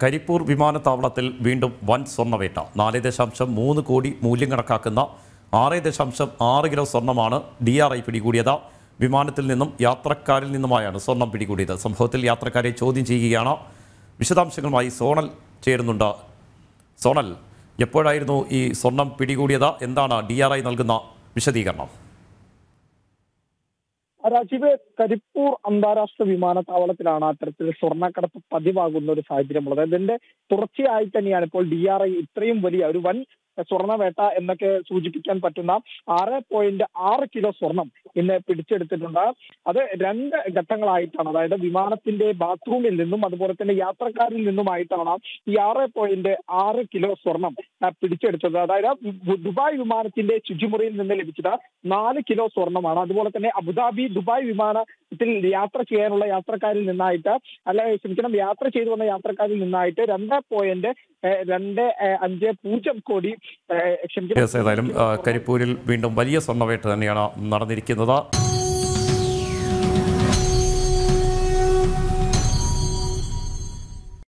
കരിപ്പൂർ വിമാനത്താവളത്തിൽ വീണ്ടും വൻ സ്വർണ്ണവേട്ട. 4.3 കോടി മൂല്യം കണക്കാക്കുന്ന 6.6 കിലോ സ്വർണ്ണമാണ് DRI പിടികൂടിയത്. വിമാനത്തിൽ നിന്നും യാത്രക്കാരിൽ നിന്നുമായാണ് സ്വർണം പിടികൂടിയത്. സംഭവത്തിൽ യാത്രക്കാരെ ചോദ്യം ചെയ്യുകയാണ്. വിശദാംശങ്ങളുമായി സോണൽ ചേരുന്നുണ്ട്. സോണൽ, എപ്പോഴായിരുന്നു ഈ സ്വർണം പിടികൂടിയത്? എന്താണ് DRI നൽകുന്ന വിശദീകരണം? രാജീവ്, കരിപ്പൂർ അന്താരാഷ്ട്ര വിമാനത്താവളത്തിലാണ് അത്തരത്തിൽ സ്വർണ്ണക്കടത്ത് പതിവാകുന്ന ഒരു സാഹചര്യമുള്ളത്. അതിന്റെ തുടർച്ചയായി തന്നെയാണ് ഇപ്പോൾ DRI ഇത്രയും വലിയ ഒരു വൻ സ്വർണ്ണവേട്ട എന്നൊക്കെ സൂചിപ്പിക്കാൻ പറ്റുന്ന 6.6 കിലോ സ്വർണം ഇന്ന് പിടിച്ചെടുത്തിട്ടുണ്ട്. അത് 2 ഘട്ടങ്ങളായിട്ടാണ്. അതായത് വിമാനത്തിന്റെ ബാത്റൂമിൽ നിന്നും അതുപോലെ തന്നെ യാത്രക്കാരിൽ നിന്നുമായിട്ടാണ് ഈ 6.6 കിലോ സ്വർണം പിടിച്ചെടുത്തത്. അതായത് ദുബായ് വിമാനത്തിന്റെ ശുചിമുറിയിൽ നിന്ന് ലഭിച്ചത് 4 കിലോ സ്വർണമാണ്. അതുപോലെ തന്നെ അബുദാബി ദുബായ് വിമാനത്തിൽ യാത്ര ചെയ്യാനുള്ള യാത്രക്കാരിൽ നിന്നായിട്ട് യാത്ര ചെയ്തു വന്ന യാത്രക്കാരിൽ നിന്നായിട്ട് 2.250 കോടി ഏതായാലും കരിപ്പൂരിൽ വീണ്ടും വലിയ സ്വർണ്ണവേട്ട തന്നെയാണ് നടന്നിരിക്കുന്നത്.